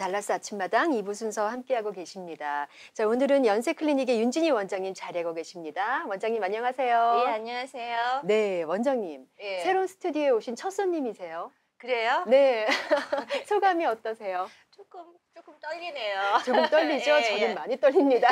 달라스 아침마당 2부 순서 함께하고 계십니다. 자, 오늘은 연세클리닉의 윤진희 원장님 자리하고 계십니다. 원장님 안녕하세요. 예, 안녕하세요. 네, 원장님. 예. 새로운 스튜디오에 오신 첫 손님이세요. 그래요? 네. 소감이 어떠세요? 조금 떨리네요. 조금 떨리죠? 예, 저는 예. 많이 떨립니다.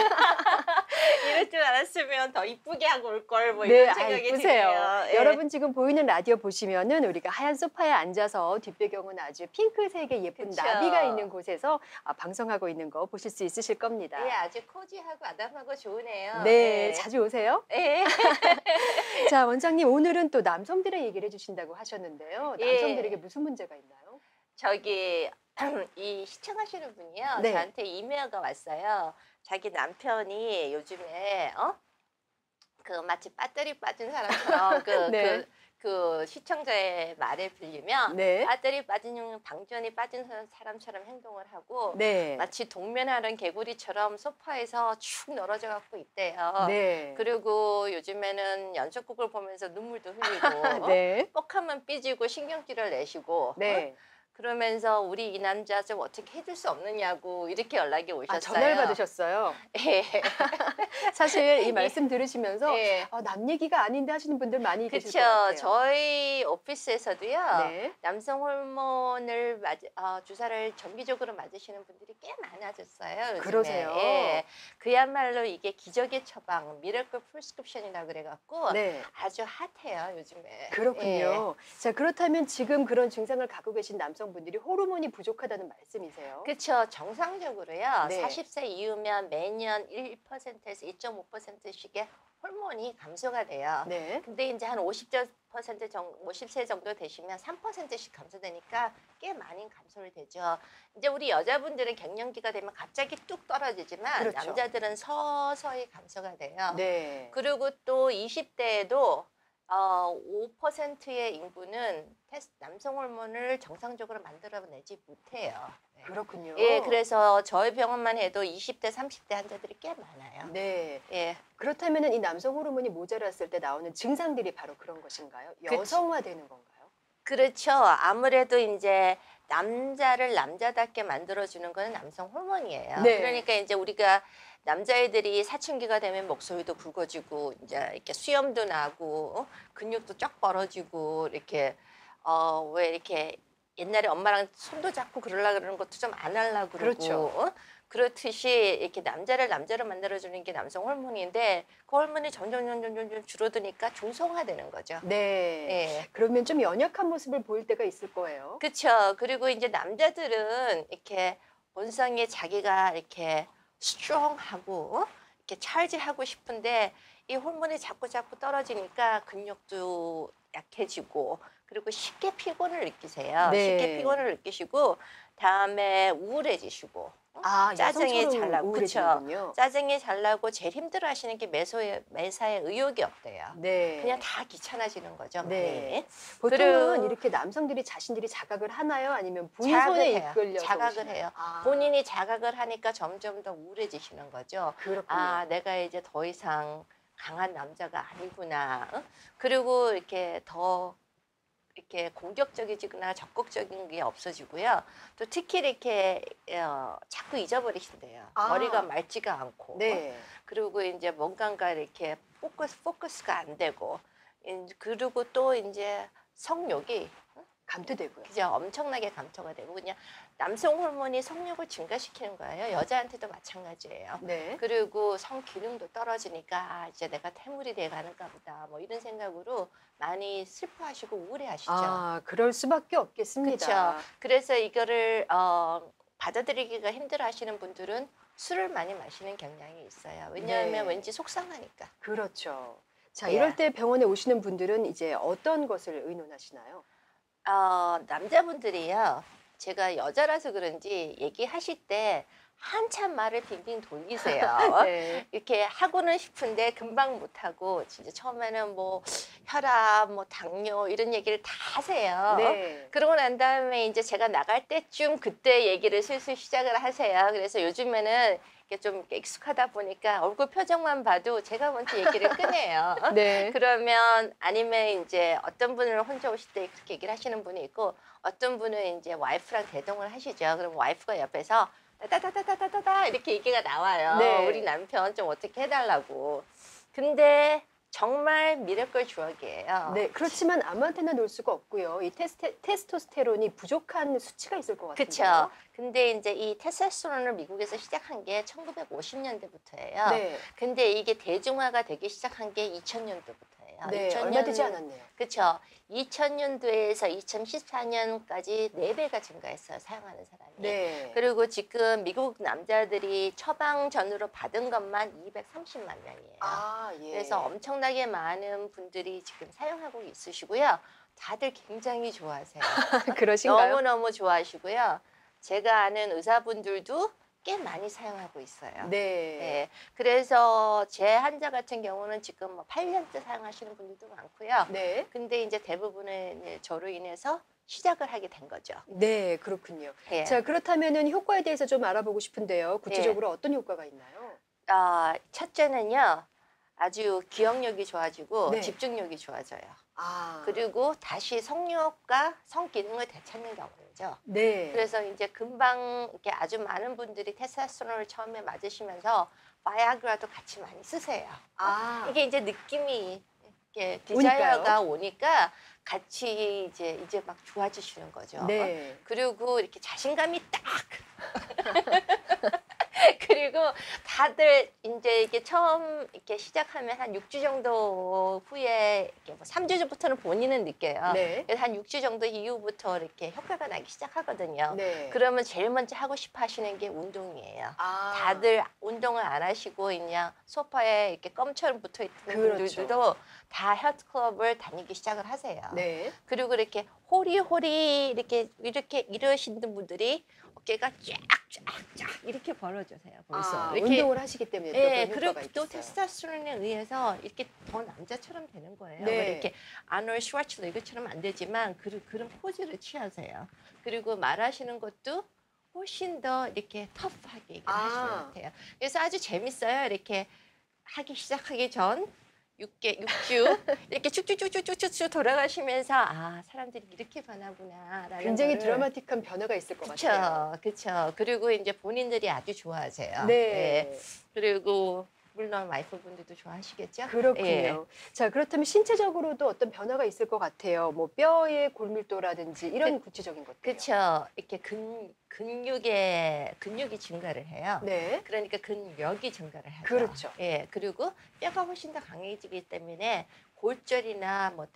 이럴 줄 알았으면 더 이쁘게 하고 올 걸 뭐 네, 이런 생각이 이쁘세요. 드네요. 예. 여러분 지금 보이는 라디오 보시면은 우리가 하얀 소파에 앉아서 뒷배경은 아주 핑크색의 예쁜 그쵸. 나비가 있는 곳에서 방송하고 있는 거 보실 수 있으실 겁니다. 예, 아주 코지하고 아담하고 좋으네요. 네, 예. 자주 오세요. 예. 자, 원장님 오늘은 또 남성들의 얘기를 해주신다고 하셨는데요. 예. 남성들에게 무슨 문제가 있나요? 저기 이 시청하시는 분이요. 네. 저한테 이메일가 왔어요. 자기 남편이 요즘에 그 마치 배터리 빠진 사람처럼 네. 그 시청자의 말에 빌리면 네. 배터리 빠진 방전이 빠진 사람처럼 행동을 하고 네. 마치 동면하는 개구리처럼 소파에서 축 늘어져 갖고 있대요. 네. 그리고 요즘에는 연속극을 보면서 눈물도 흘리고 네. 뻑하면 삐지고 신경질을 내시고 네. 그러면서 우리 이 남자 좀 어떻게 해줄 수 없느냐고 이렇게 연락이 오셨어요. 전화를 받으셨어요. 예. 사실 이 말씀 들으시면서 예. 남 얘기가 아닌데 하시는 분들 많이 계실 것 그렇죠. 같아요. 저희 오피스에서도요. 네. 남성 호르몬을 주사를 정기적으로 맞으시는 분들이 꽤 많아졌어요. 요즘에. 그러세요? 예. 그야말로 이게 기적의 처방, 미러클 프리스크립션이라고 그래갖고 네. 아주 핫해요 요즘에. 그렇군요. 자, 그렇다면 지금 그런 증상을 갖고 계신 남성분들이 호르몬이 부족하다는 말씀이세요? 그렇죠. 정상적으로요. 네. 40세 이후면 매년 1%에서 2.5%씩의 호르몬이 감소가 돼요. 네. 근데 이제 한 50세 정도 되시면 3%씩 감소되니까 꽤 많이 감소를 되죠. 이제 우리 여자분들은 갱년기가 되면 갑자기 뚝 떨어지지만 그렇죠. 남자들은 서서히 감소가 돼요. 네. 그리고 또 20대에도 5%의 인구는 남성 호르몬을 정상적으로 만들어내지 못해요. 네. 그렇군요. 예, 그래서 저희 병원만 해도 20대, 30대 환자들이 꽤 많아요. 네. 예. 그렇다면 이 남성 호르몬이 모자랐을 때 나오는 증상들이 바로 그런 것인가요? 여성화되는 건가요? 그렇죠. 아무래도 이제 남자를 남자답게 만들어주는 거는 남성 호르몬이에요. 네. 그러니까 이제 우리가 남자애들이 사춘기가 되면 목소리도 굵어지고 이제 이렇게 수염도 나고 근육도 쫙 벌어지고 이렇게 왜 이렇게 옛날에 엄마랑 손도 잡고 그러려고 그러는 것도 좀 안 하려고 그러고 그렇죠. 그렇듯이 이렇게 남자를 남자로 만들어주는 게 남성 호르몬인데 그 호르몬이 점점 줄어드니까 중성화되는 거죠. 네. 예. 그러면 좀 연약한 모습을 보일 때가 있을 거예요. 그렇죠. 그리고 이제 남자들은 이렇게 본성에 자기가 이렇게 스트롱하고 이렇게 찰지하고 싶은데 이 호르몬이 자꾸 떨어지니까 근육도 약해지고 그리고 쉽게 피곤을 느끼세요. 네. 쉽게 피곤을 느끼시고 다음에 우울해지시고 짜증이 여성처럼 잘 나고 그렇죠. 우울해지는군요. 짜증이 잘 나고 제일 힘들어하시는 게 매사에 의욕이 없대요. 네. 그냥 다 귀찮아지는 거죠. 네. 많이. 보통은 그리고 이렇게 남성들이 자신들이 자각을 하나요? 아니면 본인에 자각을 해요. 이끌려서 자각을 오시나요? 해요. 아, 본인이 자각을 하니까 점점 더 우울해지시는 거죠. 그렇군요. 아, 내가 이제 더 이상 강한 남자가 아니구나. 그리고 이렇게 더 이렇게 공격적이거나 적극적인 게 없어지고요. 또 특히 이렇게 자꾸 잊어버리신대요. 아. 머리가 맑지가 않고. 네. 그리고 이제 뭔가가 이렇게 포커스가 안 되고. 그리고 또 이제 성욕이 감퇴되고요. 그죠. 엄청나게 감소가 되고 그냥 남성 호르몬이 성욕을 증가시키는 거예요. 여자한테도 마찬가지예요. 네. 그리고 성 기능도 떨어지니까 이제 내가 태물이 돼 가는가 보다. 뭐 이런 생각으로 많이 슬퍼하시고 우울해하시죠. 아, 그럴 수밖에 없겠습니다. 그렇죠. 그래서 이거를 받아들이기가 힘들어하시는 분들은 술을 많이 마시는 경향이 있어요. 왜냐하면 네. 왠지 속상하니까. 그렇죠. 자, 예. 이럴 때 병원에 오시는 분들은 이제 어떤 것을 의논하시나요? 남자분들이요. 제가 여자라서 그런지 얘기하실 때 한참 말을 빙빙 돌리세요. 네. 이렇게 하고는 싶은데 금방 못하고 진짜 처음에는 뭐 혈압, 뭐 당뇨 이런 얘기를 다 하세요. 네. 그러고 난 다음에 이제 제가 나갈 때쯤 그때 얘기를 슬슬 시작을 하세요. 그래서 요즘에는 이렇게 좀 이렇게 익숙하다 보니까 얼굴 표정만 봐도 제가 먼저 얘기를 꺼내요. 네. 그러면 아니면 이제 어떤 분은 혼자 오실 때 그렇게 얘기를 하시는 분이 있고 어떤 분은 이제 와이프랑 대동을 하시죠. 그럼 와이프가 옆에서 따다다다다다다 이렇게 얘기가 나와요. 네. 우리 남편 좀 어떻게 해달라고. 근데 정말 미라클 주역이에요. 네, 그렇지만 아무한테나 놓을 수가 없고요. 이 테스토스테론이 부족한 수치가 있을 것 같은데요. 그렇죠. 근데 이제 이 테스토스테론을 미국에서 시작한 게 1950년대부터예요. 네. 근데 이게 대중화가 되기 시작한 게 2000년도부터예요. 네, 얼마 되지 않았네요. 그렇죠. 2000년도에서 2014년까지 4배가 증가했어요. 사용하는 사람이. 네. 그리고 지금 미국 남자들이 처방전으로 받은 것만 230만 명이에요. 아, 예. 그래서 엄청나게 많은 분들이 지금 사용하고 있으시고요. 다들 굉장히 좋아하세요. 그러신가요? 너무너무 좋아하시고요. 제가 아는 의사분들도 꽤 많이 사용하고 있어요. 네. 네. 그래서 제 환자 같은 경우는 지금 뭐 8년째 사용하시는 분들도 많고요. 네. 근데 이제 대부분은 이제 저로 인해서 시작을 하게 된 거죠. 네, 그렇군요. 예. 자, 그렇다면은 효과에 대해서 좀 알아보고 싶은데요. 구체적으로 어떤 효과가 있나요? 첫째는요. 아주 기억력이 좋아지고 네. 집중력이 좋아져요. 아, 그리고 다시 성욕과 성기능을 되찾는 경우죠. 네. 그래서 이제 금방 이렇게 아주 많은 분들이 테스토스테론을 처음에 맞으시면서 바이아그라도 같이 많이 쓰세요. 아, 이게 이제 느낌이 이렇게 오니까요. 디자이어가 오니까 같이 이제 막 좋아지시는 거죠. 네. 그리고 이렇게 자신감이 딱 그리고 다들 이제 이게 처음 이렇게 시작하면 한 6주 정도 후에 이렇게 뭐 3주 전부터는 본인은 느껴요. 네. 그래서 한 6주 정도 이후부터 이렇게 효과가 나기 시작하거든요. 네. 그러면 제일 먼저 하고 싶어 하시는 게 운동이에요. 아, 다들 운동을 안 하시고 그냥 소파에 이렇게 껌처럼 붙어 있는 그렇죠. 분들도 다 헬스클럽을 다니기 시작을 하세요. 네. 그리고 이렇게 호리호리 이렇게 이러시는 분들이 어깨가 쫙쫙쫙 이렇게 벌어져세요. 벌써 아, 이렇게 운동을 하시기 때문에 또 예, 그런 효과가 그리고 또 있어요. 테스토스테론에 의해서 이렇게 더 남자처럼 되는 거예요. 네. 이렇게 아놀드 슈왈츠네거처럼 안 되지만 그런 포즈를 취하세요. 그리고 말하시는 것도 훨씬 더 이렇게 터프하게 얘기를 하시는 것 같아요. 그래서 아주 재밌어요. 이렇게 하기 시작하기 전 6주 이렇게 쭉쭉쭉쭉쭉쭉 돌아가시면서 아 사람들이 이렇게 변하구나라는 굉장히 거를 드라마틱한 변화가 있을 것 같아요. 그렇죠. 그리고 이제 본인들이 아주 좋아하세요. 네. 예. 그리고 물론 와이프분들도 좋아하시겠죠? 그렇군요. 예. 자, 그렇다면 신체적으로도 어떤 변화가 있을 것 같아요. 뭐 뼈의 골밀도라든지 이런 구체적인 것들. 그렇죠. 이렇게 근육이 증가를 해요. 네. 그러니까 근력이 증가를 하죠. 그렇죠. 예. 그리고 뼈가 훨씬 더 강해지기 때문에 골절이나 뭐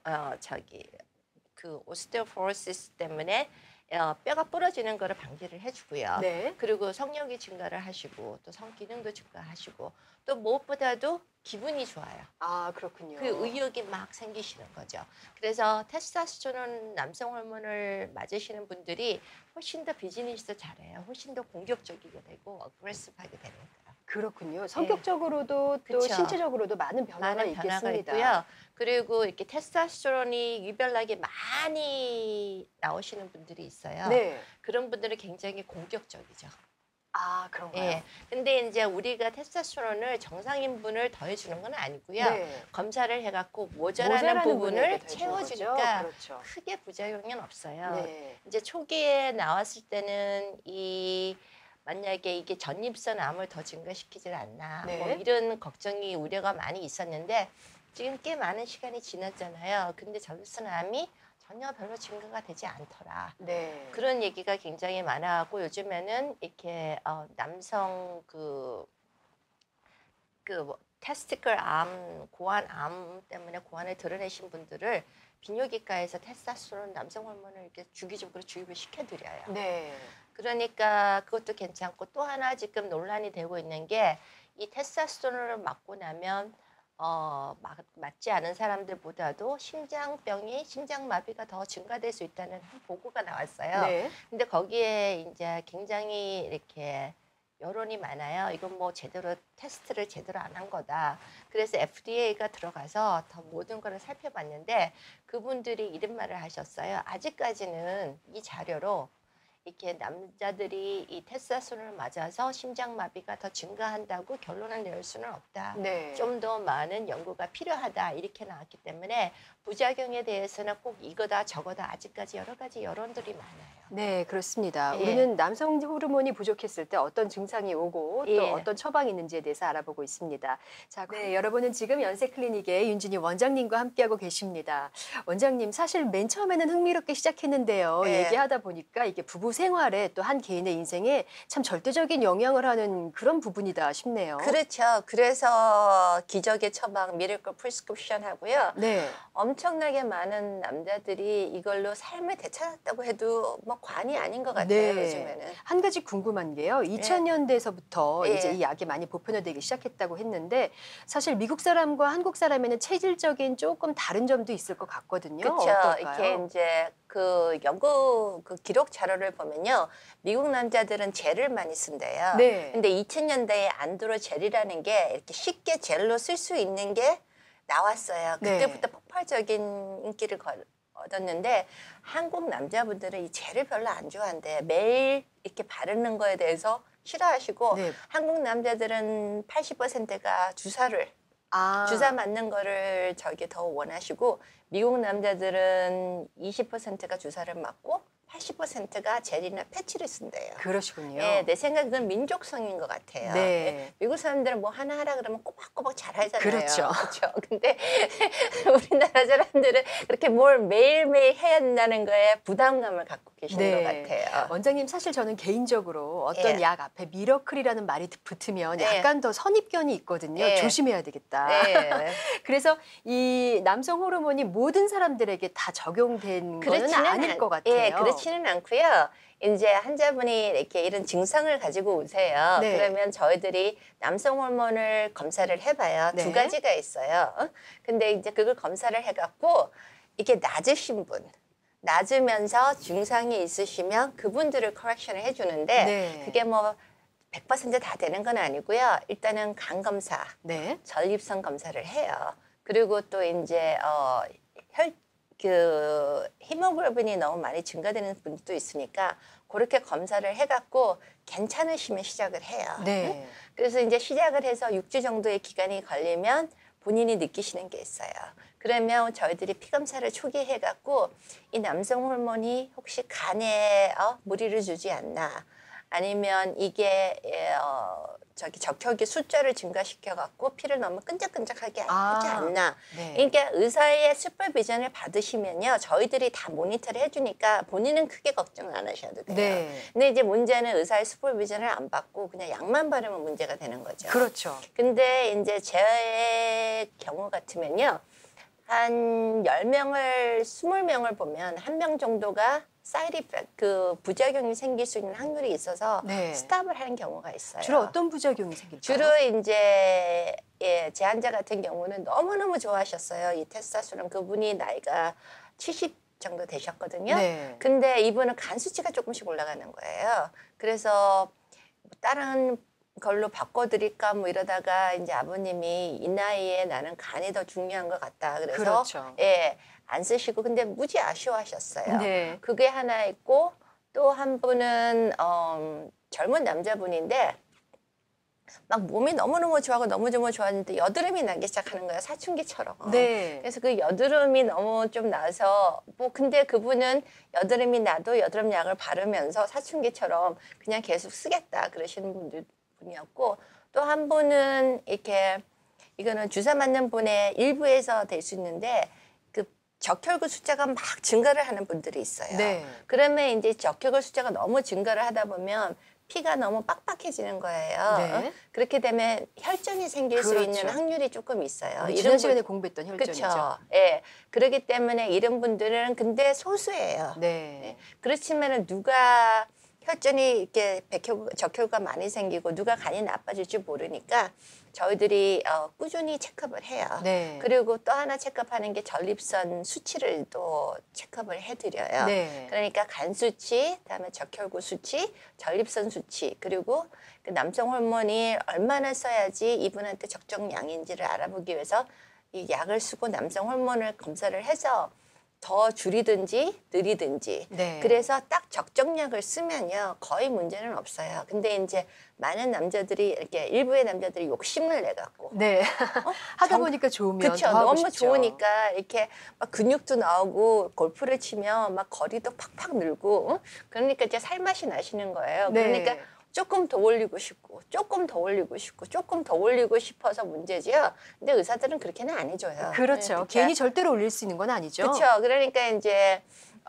그 오스테오포로시스 때문에 뼈가 부러지는 거를 방지를 해주고요. 네. 그리고 성욕이 증가를 하시고 또 성기능도 증가하시고 또 무엇보다도 기분이 좋아요. 아, 그렇군요. 그 의욕이 막 생기시는 거죠. 그래서 테스토스테론 남성 호르몬을 맞으시는 분들이 훨씬 더 비즈니스도 잘해요. 훨씬 더 공격적이게 되고 어그레시브하게 되니까. 그렇군요. 성격적으로도 또 그쵸. 신체적으로도 많은 변화가 많은 변화가 있겠습니다. 있고요. 그리고 이렇게 테스토스테론이 유별나게 많이 나오시는 분들이 있어요. 네. 그런 분들은 굉장히 공격적이죠. 아, 그런가요? 예. 근데 이제 우리가 테스토스테론을 정상인분을 더해주는 건 아니고요. 네. 검사를 해갖고 모자라는 모자라는 부분을 분에게 더해주는 채워주니까 거죠. 그렇죠. 크게 부작용은 없어요. 네. 이제 초기에 나왔을 때는 만약에 이게 전립선 암을 더 증가시키질 않나 네. 뭐 이런 걱정이 우려가 많이 있었는데 지금 꽤 많은 시간이 지났잖아요. 근데 전립선 암이 전혀 별로 증가가 되지 않더라. 네. 그런 얘기가 굉장히 많아갖고 요즘에는 이렇게 남성 테스티클 암, 고환암 때문에 고환을 드러내신 분들을 비뇨기과에서 테스토스테론 남성 호르몬을 이렇게 주기적으로 주입을 시켜드려요. 네. 그러니까 그것도 괜찮고 또 하나 지금 논란이 되고 있는 게 이 테스토스테론을 맞고 나면 맞지 않은 사람들보다도 심장마비가 더 증가될 수 있다는 한 보고가 나왔어요. 네. 근데 거기에 이제 굉장히 이렇게 여론이 많아요. 이건 뭐 테스트를 제대로 안 한 거다. 그래서 FDA가 들어가서 더 모든 거를 살펴봤는데 그분들이 이런 말을 하셨어요. 아직까지는 이 자료로 이렇게 남자들이 이 테스토스테론을 맞아서 심장마비가 더 증가한다고 결론을 내릴 수는 없다. 네. 좀 더 많은 연구가 필요하다 이렇게 나왔기 때문에 부작용에 대해서는 꼭 이거다 저거다 아직까지 여러 가지 여론들이 많아요. 네, 그렇습니다. 예. 우리는 남성 호르몬이 부족했을 때 어떤 증상이 오고 또 예. 어떤 처방이 있는지에 대해서 알아보고 있습니다. 자, 네, 여러분은 지금 연세클리닉의 윤진희 원장님과 함께하고 계십니다. 원장님, 사실 맨 처음에는 흥미롭게 시작했는데요. 예. 얘기하다 보니까 이게 부부 생활에 또 한 개인의 인생에 참 절대적인 영향을 하는 그런 부분이다 싶네요. 그렇죠. 그래서 기적의 처방 미래클 프리스크립션 하고요. 네. 엄청나게 많은 남자들이 이걸로 삶을 되찾았다고 해도 뭐 과언이 아닌 것 같아요. 네. 요즘에는. 한 가지 궁금한 게요. 2000년대에서부터 예. 이제 이 약이 많이 보편화되기 시작했다고 했는데 사실 미국 사람과 한국 사람에는 체질적인 조금 다른 점도 있을 것 같거든요. 그렇죠. 어떨까요? 이렇게 이제 그 연구 그 기록 자료를 보면요. 미국 남자들은 젤을 많이 쓴대요. 네. 근데 2000년대에 안드로 젤이라는 게 이렇게 쉽게 젤로 쓸 수 있는 게 나왔어요. 네. 그때부터 폭발적인 인기를 얻었는데 한국 남자분들은 이 젤을 별로 안 좋아한대. 매일 이렇게 바르는 거에 대해서 싫어하시고 네. 한국 남자들은 80%가 주사를 아. 주사 맞는 거를 더 원하시고 미국 남자들은 20%가 주사를 맞고 80%가 젤이나 패치를 쓴대요. 그러시군요. 예, 내 생각은 민족성인 것 같아요. 네. 예, 미국 사람들은 뭐 하나 하라 그러면 꼬박꼬박 잘 하잖아요. 그렇죠. 그렇죠. 근데 우리나라 사람들은 그렇게 뭘 매일매일 해야 된다는 거에 부담감을 갖고 계시는 것 같아요. 원장님, 사실 저는 개인적으로 어떤 예. 약 앞에 미러클이라는 말이 붙으면 예. 약간 더 선입견이 있거든요. 예. 조심해야 되겠다. 예. 그래서 이 남성 호르몬이 모든 사람들에게 다 적용된 거는 아닐 것 같아요. 예, 그렇지는 않고요. 이제 환자분이 이렇게 이런 증상을 가지고 오세요. 네. 그러면 저희들이 남성 호르몬을 검사를 해봐요. 네. 두 가지가 있어요. 근데 이제 그걸 검사를 해갖고 이게 낮으신 분, 낮으면서 증상이 있으시면 그분들을 커렉션을 해주는데 네. 그게 뭐 100%다 되는 건 아니고요. 일단은 간 검사, 네. 전립선 검사를 해요. 그리고 또 이제 히모글로빈이 너무 많이 증가되는 분도 있으니까 그렇게 검사를 해갖고 괜찮으시면 시작을 해요. 네. 그래서 이제 시작을 해서 6주 정도의 기간이 걸리면 본인이 느끼시는 게 있어요. 그러면 저희들이 피 검사를 초기에 해갖고 이 남성 호르몬이 혹시 간에 무리를 주지 않나, 아니면 이게 적혈기 숫자를 증가시켜 갖고 피를 너무 끈적끈적하게 하지 않나. 네. 그러니까 의사의 슈퍼비전을 받으시면요, 저희들이 다 모니터를 해주니까 본인은 크게 걱정 안 하셔도 돼요. 네. 근데 이제 문제는 의사의 슈퍼비전을 안 받고 그냥 약만 바르면 문제가 되는 거죠. 그렇죠. 근데 이제 제 경우 같으면요, 한 10명을 20명을 보면 1명 정도가 사이드 이펙트, 그 부작용이 생길 수 있는 확률이 있어서 네. 스탑을 하는 경우가 있어요. 주로 어떤 부작용이 생길까요? 주로 이제 제 환자 같은 경우는 너무너무 좋아하셨어요. 이 테스토스테론. 그분이 나이가 70 정도 되셨거든요. 네. 근데 이분은 간 수치가 조금씩 올라가는 거예요. 그래서 다른 걸로 바꿔드릴까 뭐 이러다가 이제 아버님이 이 나이에 나는 간이 더 중요한 것 같다. 그래서 그렇죠. 예, 안 쓰시고 근데 무지 아쉬워하셨어요. 네. 그게 하나 있고 또 한 분은 젊은 남자분인데 막 몸이 너무너무 좋아하고 너무너무 좋아하는데 여드름이 나기 시작하는 거예요. 사춘기처럼. 네. 그래서 그 여드름이 너무 좀 나서 뭐 근데 그분은 여드름이 나도 여드름 약을 바르면서 사춘기처럼 그냥 계속 쓰겠다 그러시는 분이었고, 또 한 분은 이렇게 이거는 주사 맞는 분의 일부에서 될 수 있는데 그 적혈구 숫자가 막 증가를 하는 분들이 있어요. 네. 그러면 이제 적혈구 숫자가 너무 증가를 하다 보면 피가 너무 빡빡해지는 거예요. 네. 그렇게 되면 혈전이 생길 수 그렇죠. 있는 확률이 조금 있어요. 우리 지난 시간에 공부했던 혈전이죠. 그렇죠. 예. 그렇기 때문에 이런 분들은 근데 소수예요. 네. 그렇지만은 누가 혈전이 이렇게 적혈구가 많이 생기고 누가 간이 나빠질지 모르니까 저희들이 꾸준히 체크업을 해요. 네. 그리고 또 하나 체크업하는 게 전립선 수치를 또 체크업을 해드려요. 네. 그러니까 간 수치, 그다음에 적혈구 수치, 전립선 수치, 그리고 그 남성 호르몬이 얼마나 써야지 이분한테 적정량인지를 알아보기 위해서 이 약을 쓰고 남성 호르몬을 검사를 해서 더 줄이든지 느리든지. 네. 그래서 딱 적정량을 쓰면요 거의 문제는 없어요. 근데 이제 많은 남자들이 이렇게 일부의 남자들이 욕심을 내 갖고 네. 하다 정- 보니까 좋으면 그렇죠. 더 하고 너무 싶죠. 좋으니까 이렇게 막 근육도 나오고 골프를 치면 막 거리도 팍팍 늘고 그러니까 이제 살맛이 나시는 거예요. 네. 그러니까 조금 더 올리고 싶고 조금 더 올리고 싶고 조금 더 올리고 싶어서 문제지요. 근데 의사들은 그렇게는 안 해줘요. 그렇죠. 그러니까 괜히 절대로 올릴 수 있는 건 아니죠. 그렇죠. 그러니까 이제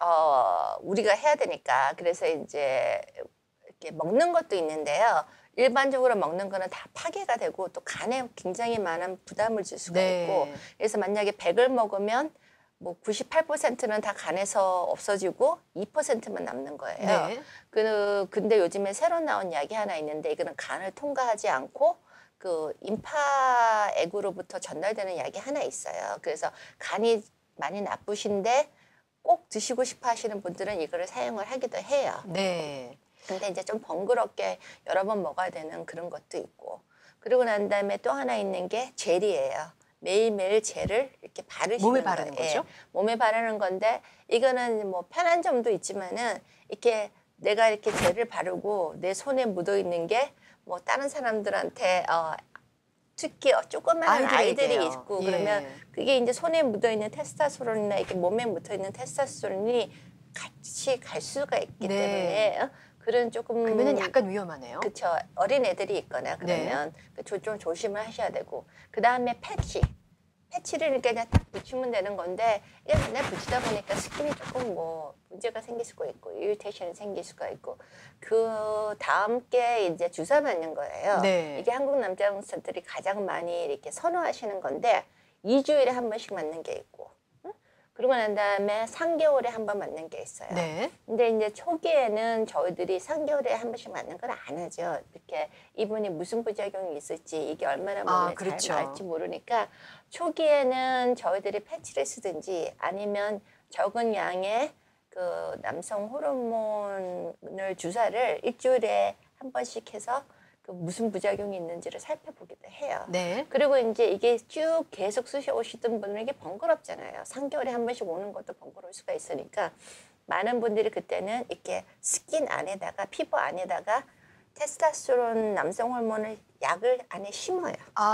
우리가 해야 되니까 그래서 이제 이렇게 먹는 것도 있는데요. 일반적으로 먹는 거는 다 파괴가 되고 또 간에 굉장히 많은 부담을 줄 수가 네. 있고 그래서 만약에 100을 먹으면 뭐 98%는 다 간에서 없어지고 2%만 남는 거예요. 네. 근데 요즘에 새로 나온 약이 하나 있는데 이거는 간을 통과하지 않고 그 임파액으로부터 전달되는 약이 하나 있어요. 그래서 간이 많이 나쁘신데 꼭 드시고 싶어 하시는 분들은 이거를 사용을 하기도 해요. 네. 근데 이제 좀 번거롭게 여러 번 먹어야 되는 그런 것도 있고. 그리고 난 다음에 또 하나 있는 게 젤이에요. 매일매일 젤을 이렇게 바르시는 몸에 바르는 거예요. 거죠? 몸에 바르는 건데 이거는 뭐 편한 점도 있지만은 이렇게 내가 이렇게 젤을 바르고 내 손에 묻어 있는 게 뭐 다른 사람들한테 특히 조그마한 아이들이 아이들에게요. 있고 예. 그러면 그게 이제 손에 묻어 있는 테스토스테론이나 이렇게 몸에 묻어 있는 테스토스테론이 같이 갈 수가 있기 네. 때문에 그런 조금 그러면은 약간 위험하네요. 그쵸. 어린 애들이 있거나 그러면 좀 조심을 하셔야 되고 그 다음에 패치를 이렇게 그냥 딱 붙이면 되는 건데 이게 맨날 붙이다 보니까 스킨이 조금 뭐 문제가 생길 수가 있고 이리테이션이 생길 수가 있고 그 다음 게 이제 주사 맞는 거예요. 네. 이게 한국 남자들이 가장 많이 이렇게 선호하시는 건데 2주일에 한 번씩 맞는 게 있고 그러고 난 다음에 3개월에 한 번 맞는 게 있어요. 네. 근데 이제 초기에는 저희들이 3개월에 한 번씩 맞는 건 안 하죠. 이렇게 이분이 무슨 부작용이 있을지 이게 얼마나 몸에 그렇죠. 잘 맞을지 모르니까 초기에는 저희들이 패치를 쓰든지 아니면 적은 양의 그 남성 호르몬을 주사를 일주일에 한 번씩 해서 그 무슨 부작용이 있는지를 살펴보기도 해요. 네. 그리고 이제 이게 쭉 계속 오시던 분은 이게 번거롭잖아요. 3개월에 한 번씩 오는 것도 번거로울 수가 있으니까 많은 분들이 그때는 이렇게 스킨 안에다가 피부 안에다가 테스토스테론 남성 호르몬을 약을 안에 심어요.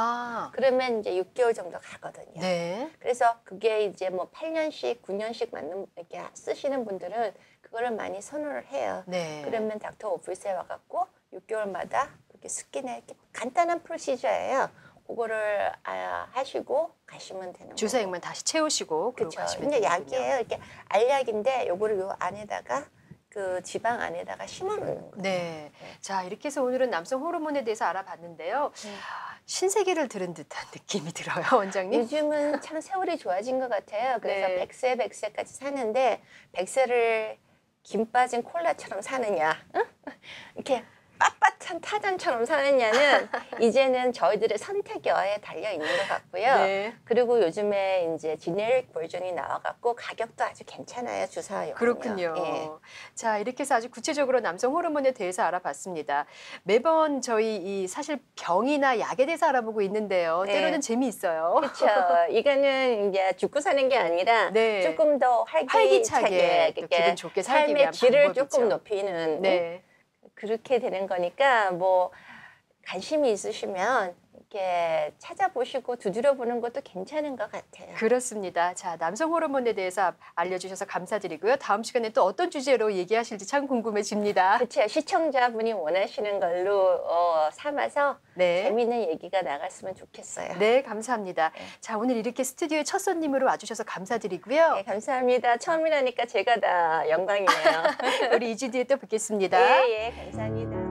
그러면 이제 6개월 정도 가거든요. 네. 그래서 그게 이제 뭐 8년씩, 9년씩 맞는 이렇게 쓰시는 분들은 그거를 많이 선호를 해요. 네. 그러면 닥터 오피스에 와갖고 6개월마다 이렇게 스킨에 이렇게 간단한 프로시저예요. 그거를 하시고 가시면 되는 거예요. 주사액만 다시 채우시고 그리고 그렇죠. 가시면 근데 되는군요. 약이에요. 이렇게 알약인데 요거를 요 안에다가 그 지방 안에다가 심어 놓는 거예요. 네. 자, 이렇게 해서 오늘은 남성 호르몬에 대해서 알아봤는데요. 신세계를 들은 듯한 느낌이 들어요, 원장님. 요즘은 참 세월이 좋아진 것 같아요. 그래서 네. 100세까지 사는데 100세를 김 빠진 콜라처럼 사느냐, 응? 이렇게 빳빳한 타잔처럼 사느냐는 이제는 저희들의 선택여에 달려 있는 것 같고요. 네. 그리고 요즘에 이제 지네릭 버전이 나와갖고 가격도 아주 괜찮아요, 주사용은요. 그렇군요. 예. 자, 이렇게 해서 아주 구체적으로 남성 호르몬에 대해서 알아봤습니다. 매번 저희 이 사실 병이나 약에 대해서 알아보고 있는데요. 네. 때로는 재미있어요. 그렇죠. 이거는 이제 죽고 사는 게 아니라 네. 조금 더 활기차게 또 이렇게 기분 좋게 살기 삶의 위한 질을 방법이죠. 조금 높이는 네. 그렇게 되는 거니까 뭐 관심이 있으시면 이렇게 찾아보시고 두드려보는 것도 괜찮은 것 같아요. 그렇습니다. 자, 남성 호르몬에 대해서 알려주셔서 감사드리고요. 다음 시간에 또 어떤 주제로 얘기하실지 참 궁금해집니다. 그렇죠. 시청자분이 원하시는 걸로 삼아서 네. 재미있는 얘기가 나갔으면 좋겠어요. 네, 감사합니다. 자, 오늘 이렇게 스튜디오에 첫 손님으로 와주셔서 감사드리고요. 네, 감사합니다. 처음이라니까 제가 다 영광이네요. 우리 2주 뒤에 또 뵙겠습니다. 예, 감사합니다.